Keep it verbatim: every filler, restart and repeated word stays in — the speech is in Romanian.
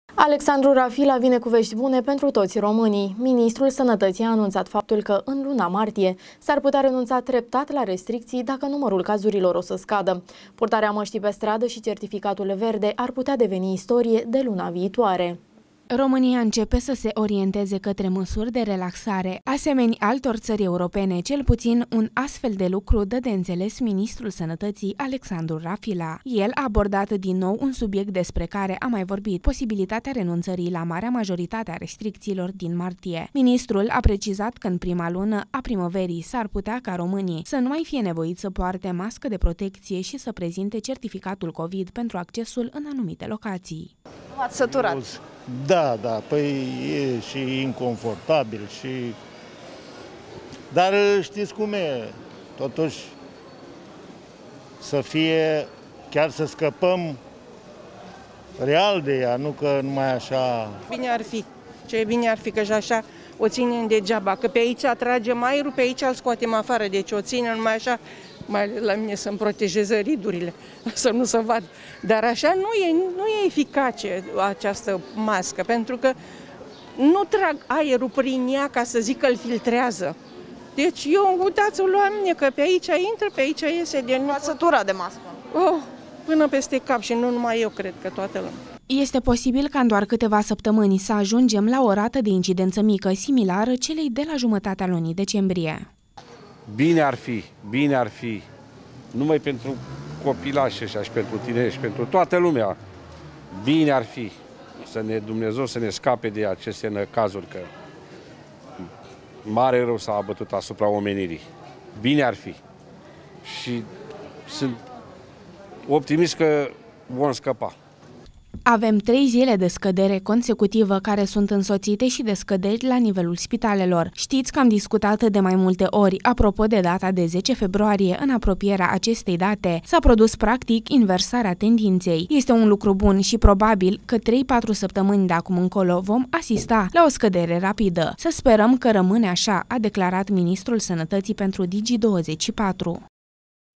Alexandru Rafila vine cu vești bune pentru toți românii. Ministrul Sănătății a anunțat faptul că în luna martie s-ar putea renunța treptat la restricții dacă numărul cazurilor o să scadă. Purtarea măștii pe stradă și certificatul verde ar putea deveni istorie de luna viitoare. România începe să se orienteze către măsuri de relaxare, asemeni altor țări europene. Cel puțin un astfel de lucru dă de înțeles ministrul Sănătății Alexandru Rafila. El a abordat din nou un subiect despre care a mai vorbit, posibilitatea renunțării la marea majoritate a restricțiilor din martie. Ministrul a precizat că în prima lună a primăverii s-ar putea ca românii să nu mai fie nevoiți să poarte mască de protecție și să prezinte certificatul COVID pentru accesul în anumite locații. V-ați săturat? Da, da, păi e și inconfortabil și... Dar știți cum e, totuși să fie, chiar să scăpăm real de ea, nu că numai așa... Bine ar fi, ce bine ar fi că și așa o ținem degeaba, că pe aici atragem aerul, pe aici îl scoatem afară, deci o ținem numai așa, mai la mine să-mi protejeze ridurile, să nu se vad. Dar așa nu e, nu e eficace această mască, pentru că nu trag aerul prin ea ca să zic că îl filtrează. Deci eu, uitați-o la mine, că pe aici intră, pe aici iese. De V-ați săturat de mască? Oh, până peste cap și nu numai eu, cred că toată lumea. Este posibil ca în doar câteva săptămâni să ajungem la o rată de incidență mică, similară celei de la jumătatea lunii decembrie. Bine ar fi, bine ar fi, numai pentru copilași ăștia și pentru tineri și pentru toată lumea, bine ar fi să ne Dumnezeu să ne scape de aceste cazuri, că mare rău s-a abătut asupra omenirii. Bine ar fi și sunt optimist că vom scăpa. Avem trei zile de scădere consecutivă care sunt însoțite și de scăderi la nivelul spitalelor. Știți că am discutat de mai multe ori apropo de data de zece februarie. În apropierea acestei date s-a produs practic inversarea tendinței. Este un lucru bun și probabil că trei patru săptămâni de acum încolo vom asista la o scădere rapidă. Să sperăm că rămâne așa, a declarat ministrul Sănătății pentru Digi douăzeci și patru.